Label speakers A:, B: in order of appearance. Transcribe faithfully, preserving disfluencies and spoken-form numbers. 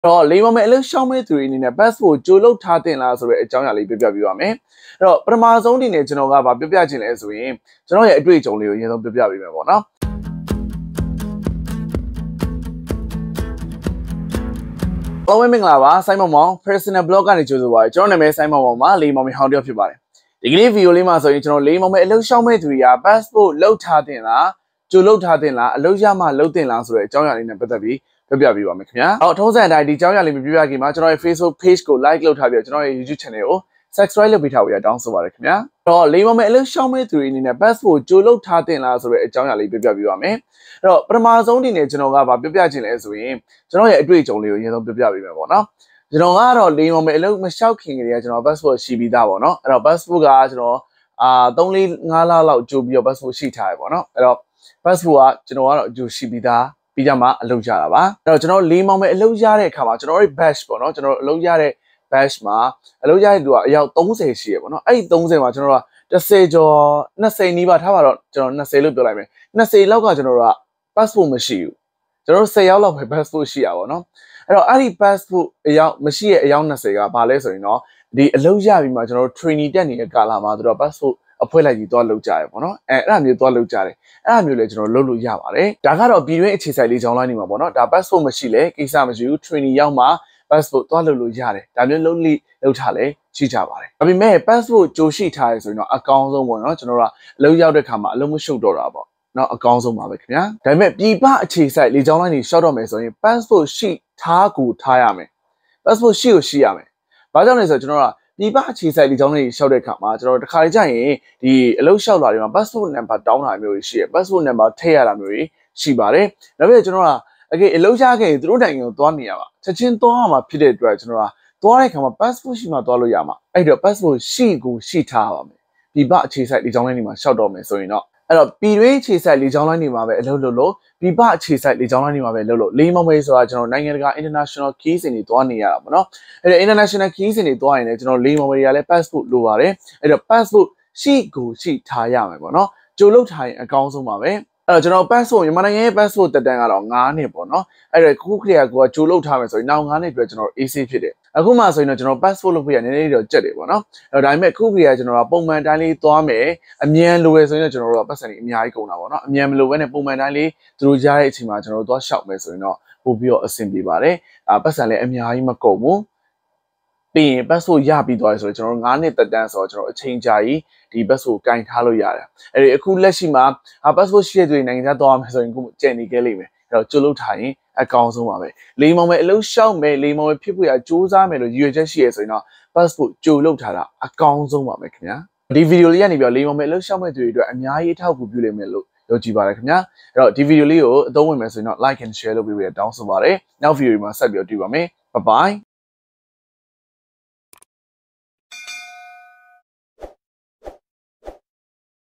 A: တော့လေးမမဲအလုပ်ရှောင်းမဲ့သူတွေအနေနဲ့ passport ကြိုလုပ်ထားတင်လားဆိုတဲ့အကြောင်းအရာလေးပြပြပြပါမယ်အဲ့တော့ပထမဆုံးဒီနေ့ကျွန်တော်ကဗာပြပြခြင်းလဲဆိုရင်ကျွန်တော်ရဲ့အတွေ့အကြုံလေးကိုအရင်ဆုံးပြပြပေးမယ်ပေါ့နော်အားလုံးမင်္ဂလာပါဆိုင်းမောင်မောင် personal blog ကနေကြိုဆိုပါရစေကျွန်တော်နာမည်ဆိုင်းမောင်မောင်ပါလေးမောင်မောင်ဟောင်းတယောက်ဖြစ်ပါတယ်ဒီကနေ့ဗီဒီယိုလေးမှာဆိုရင်ကျွန်တော်လေးမောင်မောင်အလုပ်ရှောင်းမဲ့သူတွေက passport လုပ်ထားတင်လားကြိုလုပ်ထားတင်လားအလုပ်ရမှလုပ်တင်လားဆိုတဲ့အကြောင်းအရာလေးနဲ့ပတ်သက်ပြီးပြပြပေးပါမယ်ခင်ဗျာ။အော်ထုံးစံအတိုင်းဒီကြောင်းရလေးမပြပြခင်မှာကျွန်တော်ရဲ့ Facebook page ကို like လုပ်ထားပြီးတော့ကျွန်တော်ရဲ့ YouTube channel ကို subscribe လုပ်ပေးထားဖို့ရတောင်းဆိုပါရခင်ဗျာ။တော့လေးမမဲအလုပ်ရှောင်းမဲ့သူတွေအနေနဲ့ passport ကြိုလုပ်ထားတင်လားဆိုတဲ့အကြောင်းအရာလေးပြပြပေးပါမယ်။အဲ့တော့ပထမဆုံးဒီနေ့ကျွန်တော်ကဗာပြပြခြင်းလဲဆိုရင်ကျွန်တော်ရဲ့အတွေ့အကြုံလေးကိုအရင်ဆုံးပြပြပေးမယ်ပေါ့နော်။ကျွန်တော်ကတော့လေးမမဲအလုပ်မလျှောက်ခင်ကတည်းကကျွန်တော် passport ရှိပြီးသားပေါ့နော်။အဲ့တော့ passport ကကျွန်တော်အာသုံး လေး ငါးလလောက်ကြိုပြီးတော့ passport ရှိထားရပေါ့နော်။အဲ့တော့ passport ကကျွန်တော်ကတော့ကြိုရှိပြီးသားပြီးကြမှာအလုပ်ရတာပါအဲ့တော့ကျွန်တော်လေးမောင်ပဲအလုပ်ရတဲ့အခါမှာကျွန်တော်တို့ batch ပေါ့နော်ကျွန်တော်တို့အလုပ်ရတဲ့ batch မှာအလုပ်ရတဲ့သူကအယောက်သုံးဆယ်ရှိရပေါ့နော်အဲ့ဒီသုံးဆယ်မှာကျွန်တော်တို့ကတစ်ဆယ်ကျော်နှစ်ဆယ်နီးပါးထားပါတော့ကျွန်တော်နှစ်ဆယ်လို့ပြောလိုက်မယ်နှစ်ဆယ်လောက်ကကျွန်တော်တို့က passport မရှိဘူးကျွန်တော်တို့ဆယ်ယောက်လောက်ပဲ passport ရှိရပါတော့အဲ့တော့အဲ့ဒီ passport အယောက်မရှိရဲ့အယောက်နှစ်ဆယ်ကဘာလဲဆိုရင်တော့ဒီအလုပ်ရပြီးမှကျွန်တော်တို့ training တက်နေတဲ့ကာလမှာသူတို့ passportအဖွဲလိုက်ကြီးသွားလုပ်ကြရပေါ့နော်အဲအဲ့ဒါမျိုးသွားလုပ်ကြတယ်အဲ့ဒါမျိုးလည်းကျွန်တော်လုပ်လို့ရပါတယ်ဒါကတော့ပြည်တွင်းအခြေစိုက်လေးကြောင်းလိုင်းနေမှာပေါ့နော်ဒါ passport မရှိလဲကိစ္စမရှိဘူး training ရောက်မှ passport သွားလုပ်လို့ရတယ်ဒါမျိုးလုပ်လိလုပ်ထားလဲရှိကြပါတယ်ဒါပေမဲ့ passport ကြိုရှိထားရဆိုရင်တော့အကောင်းဆုံးပေါ့နော်ကျွန်တော်တို့ကအလုပ်ရောက်တဲ့ခါမှာအလုပ်မရှုပ်တော့တာပေါ့နော်အကောင်းဆုံးပါပဲခင်ဗျာဒါပေမဲ့ပြည်ပအခြေစိုက်လေးကြောင်းလိုင်းနေရှော့တော့မယ်ဆိုရင် passport ရှိထားကိုထားရမယ် passport ရှိကိုရှိရမယ်ဘာကြောင့်လဲဆိုတော့ကျွန်တော်ကဒီပအခြေစိုက်ဒီကြောင်းလေးရှောက်တဲ့အခါမှာကျွန်တော်တခါလေကြာရင်ဒီအလုပ်လျှောက်လာတွေမှာ passport number တောင်းတာမျိုးတွေရှိတယ် passport number ထည့်ရတာမျိုးတွေရှိပါတယ်ဒါပေမဲ့ကျွန်တော်ကအကေအလုပ်ရခဲ့ရင်သူတို့နိုင်ငံကိုသွားနေရပါချက်ချင်းသွားရမှာဖြစ်တဲ့အတွက်ကျွန်တော်ကသွားတဲ့အခါမှာ passport ရှိမှသွားလို့ရမှာအဲ့တော့ passport ရှိကိုရှိထားပါမယ်ဒီပအခြေစိုက်ဒီကြောင်းလေးတွေမှာရှောက်တော့မယ်ဆိုရင်တော့အဲ့တော့ပြည်တွင်းအခြေစိုက်လေကြောင်းလိုင်းတွေမှာပဲအလုပ်လုပ်လို့ပြည်ပအခြေစိုက်လေကြောင်းလိုင်းတွေမှာပဲလုပ်လို့လေးမောင်မေးဆိုတာကျွန်တော်နိုင်ငံတကာ international key စင်တွေသွားနေရတာပေါ့နော်အဲ့တော့ international key စင်တွေသွားရင်လည်းကျွန်တော်လေးမောင်မေးတွေကလည်း passport လိုပါတယ်အဲ့တော့ passport ရှိကိုရှိထားရမယ်ပေါ့နော်ကြိုလုပ်ထားရင်အကောင်းဆုံးပါပဲအဲ့တော့ကျွန်တော် passport မြန်မာနိုင်ငံရဲ့ passport တက်တန်းကတော့ငါးနှစ်ပေါ့နော်အဲ့တော့ခုခရီးကကိုကကြိုလုပ်ထားမယ်ဆိုရင်နောက်ငါးနှစ်အတွက်ကျွန်တော် A C ဖြစ်တယ်အခုမှဆိုရင်တော့ကျွန်တော် passport လုပ်ဖို့ရနည်းနည်းတော့ကြက်တယ်ပေါ့နော်အဲ့တော့ဒါပေမဲ့ခုခရီးကကျွန်တော်ကပုံမှန်တိုင်းလေးသွားမယ်အမြန်လိုရယ်ဆိုရင်တော့ကျွန်တော်တို့ကပတ်စံကြီးအများကြီးကုန်တာပေါ့နော်အမြန်မလိုဘဲနဲ့ပုံမှန်တိုင်းလေးသူတို့ကြားတဲ့အချိန်မှာကျွန်တော်တို့သွားရှောက်မယ်ဆိုရင်တော့ပို့ပြီးတော့အဆင်ပြေပါတယ်အာပတ်စံလည်းအများကြီးမကုန်ဘူးပြီးရင် passport ရပြီးသွားတယ်ဆိုတော့ကျွန်တော်တို့ငါးနှစ်တက်တန်းဆိုတော့ကျွန်တော်အချိန်ကြာကြီးဒီ passport ကိုကင်ထားလို့ရတယ်အဲ့ဒီအခုလက်ရှိမှာ passport ရှိတဲ့သူတွေနိုင်ငံခြားသွားမယ်ဆိုရင်ကိုကြံနေခဲ့လိမ့်မယ်အဲ့တော့ကြိုလုပ်ထားရင်အကောင်းဆုံးပါပဲလေးမောင်ပဲအလုပ်ရှောက်မယ်လေးမောင်ပဲဖြစ်ဖို့ရစူးစမ်းမယ်လို့ရည်ရွယ်ချက်ရှိရဆိုရင်တော့ passport ကြိုလုပ်ထားတာအကောင်းဆုံးပါပဲခင်ဗျာဒီဗီဒီယိုလေးကနေပြီးလေးမောင်ပဲအလုပ်ရှောက်မဲ့သူတွေအတွက်အများကြီးအထောက်အကူပြုလိမ့်မယ်လို့ယုံကြည်ပါတယ်ခင်ဗျာအဲ့တော့ဒီဗီဒီယိုလေးကိုအသုံးဝင်မယ်ဆိုရင်တော့ like and share လုပ်ပေးရတောင်းဆိုပါတယ်နောက်ဗီဒီယိုမှာဆက်ပြီးတော့တွေ့ပါမယ် bye bye